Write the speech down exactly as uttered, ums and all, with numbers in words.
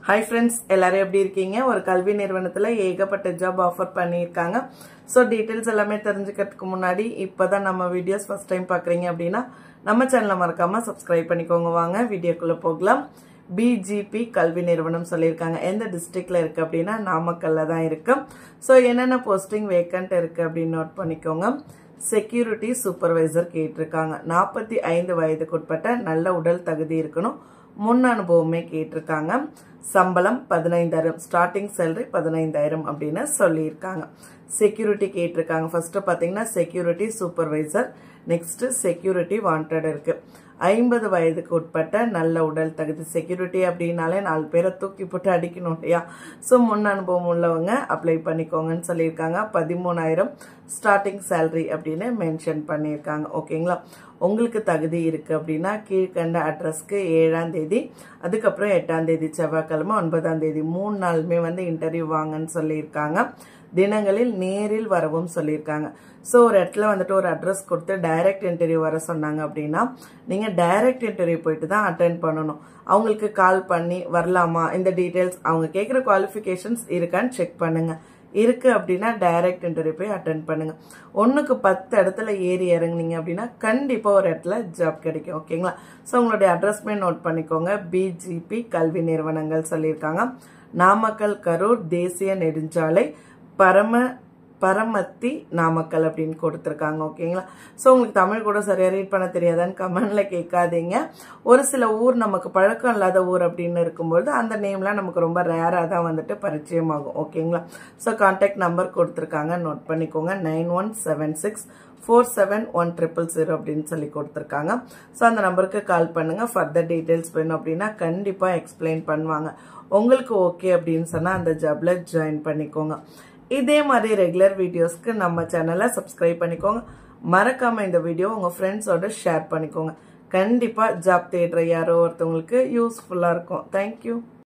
Hi friends, எல்லாரும் எப்படி இருக்கீங்க? ஒரு கல்வி நிறுவனத்துல ஏகப்பட்ட ஜாப் ஆஃபர் பண்ணிருக்காங்க. சோ டீடைல்ஸ் எல்லாமே தெரிஞ்சுக்கிறதுக்கு முன்னாடி இப்பதான் நம்ம வீடியோஸ் ஃபர்ஸ்ட் டைம் பார்க்கறீங்க அப்படினா நம்ம சேனலை மறக்காம Subscribe பண்ணிக்கோங்க. வாங்க வீடியோக்குள்ள போகலாம். B G P கல்வி நிறுவனம் சொல்லிருக்காங்க. எந்த டிஸ்ட்ரிக்ட்ல இருக்கு அப்படினா நாமக்கல்ல தான் இருக்கு. சோ என்னென்ன போஸ்டிங் வேகன்ட் இருக்கு அப்படி நோட் பண்ணிக்கோங்க. செக்யூரிட்டி சூப்பர்வைசர் கேட்டிருக்காங்க. நாற்பத்தி ஐந்து வயதுக்கு உட்பட்ட நல்ல உடல் தகுதி இருக்கணும். முன் அனுபவமே கேட்டிருக்காங்க. சம்பளம் பதினைந்தாயிரம், ஸ்டார்டிங் சேலரி பதினைந்தாயிரம் அப்படின்னு சொல்லியிருக்காங்க. செக்யூரிட்டி கேட்டிருக்காங்க. ஃபர்ஸ்ட் பாத்தீங்கன்னா security supervisor, next security wanted இருக்கு. ஐம்பது வயதுக்கு உட்பட்ட நல்ல உடல் தகுதி. செக்யூரிட்டி அப்படின்னாலே நாலு பேரை தூக்கி போட்டு அடிக்கணும் இல்லையா? ஸோ முன் அனுபவம் உள்ளவங்க அப்ளை பண்ணிக்கோங்கன்னு சொல்லியிருக்காங்க. பதிமூணாயிரம் ஸ்டார்டிங் சேலரி அப்படின்னு மென்ஷன் பண்ணியிருக்காங்க. ஓகேங்களா? உங்களுக்கு தகுதி இருக்கு அப்படின்னா கீழ்கண்ட அட்ரஸ்க்கு ஏழாம் தேதி அதுக்கப்புறம் எட்டாம் தேதி செவ்வாய்க்கிழமை ஒன்பதாம் தேதி மூணு நாளுமே வந்து இன்டர்வியூ வாங்கன்னு சொல்லியிருக்காங்க. தினங்களில் நேரில் வரவும் சொல்லியிருக்காங்க. ஸோ ஒரு இடத்துல வந்துட்டு ஒரு அட்ரஸ் கொடுத்து டைரக்ட் இன்டர்வியூ வர சொன்னாங்க அப்படின்னா நீங்க டைரக்ட் இன்டர்வியூ போயிட்டு தான் அட்டென்ட் பண்ணணும். அவங்களுக்கு கால் பண்ணி வரலாமா, இந்த டீடைல்ஸ் அவங்க கேட்குற குவாலிஃபிகேஷன்ஸ் இருக்கான்னு செக் பண்ணுங்க. இருக்கு அப்படின்னா டைரக்ட் இன்டர்வியூ போய் அட்டென்ட் பண்ணுங்க. ஒன்னுக்கு பத்து இடத்துல ஏறி இறங்குனீங்க அப்படின்னா கண்டிப்பா ஒரு இடத்துல ஜாப் கிடைக்கும். ஓகேங்களா? ஸோ உங்களுடைய அட்ரஸ்மே நோட் பண்ணிக்கோங்க. B G P கல்வி நிறுவனங்கள் சொல்லியிருக்காங்க. நாமக்கல் கரூர் தேசிய நெடுஞ்சாலை பரம பரமத்தி நாமக்கல் அப்படின்னு கொடுத்துருக்காங்க. ஓகேங்களா? ஸோ உங்களுக்கு தமிழ் கூட சரியா ரீட் பண்ண தெரியாதான்னு கமெண்ட்ல கேட்காதீங்க. ஒரு சில ஊர் நமக்கு பழக்கம் இல்லாத ஊர் அப்படின்னு இருக்கும்போது அந்த நேம்லாம் நமக்கு ரொம்ப ரேரா தான் வந்துட்டு பரிச்சயமாகும். ஓகேங்களா? ஸோ கான்டாக்ட் நம்பர் கொடுத்துருக்காங்க, நோட் பண்ணிக்கோங்க. Nine one seven six four seven one triple zero அப்படின்னு சொல்லி கொடுத்துருக்காங்க. ஸோ அந்த நம்பருக்கு கால் பண்ணுங்க. ஃபர்தர் டீடைல்ஸ் வேணும் அப்படின்னா கண்டிப்பா எக்ஸ்பிளைன் பண்ணுவாங்க. உங்களுக்கு ஓகே அப்படின்னு சொன்னா அந்த ஜாப்ல ஜாயின் பண்ணிக்கோங்க. இதே மாதிரி ரெகுலர் வீடியோஸ்க்கு நம்ம சேனலை சப்ஸ்கிரைப் பண்ணிக்கோங்க. மறக்காம இந்த வீடியோ உங்க ஃப்ரெண்ட்ஸோட ஷேர் பண்ணிக்கோங்க. கண்டிப்பா ஜாப் தேடுற யாரோ ஒருத்தவங்களுக்கு யூஸ்ஃபுல்லா இருக்கும். தேங்க்யூ.